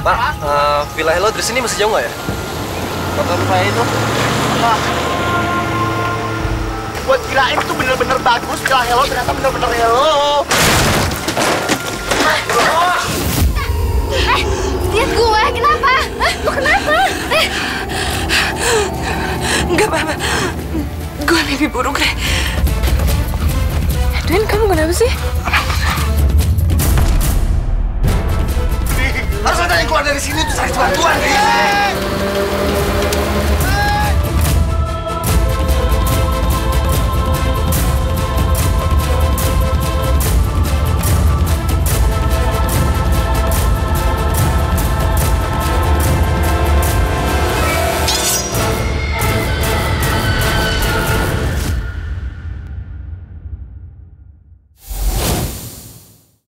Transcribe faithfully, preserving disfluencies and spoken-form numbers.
Pak, uh, Villa Hello dari sini masih jauh nggak ya? Kata saya itu, Pak. Buat kirain itu bener-bener bagus, Villa Hello ternyata bener-bener hello. Eh, lihat gue, kenapa? Hah, lu kenapa? Eh. Enggak apa-apa, gue mimpi buruk, Re. Edwin, kamu kenapa sih? Harus ada yang keluar dari sini untuk cari bantuan, Ri.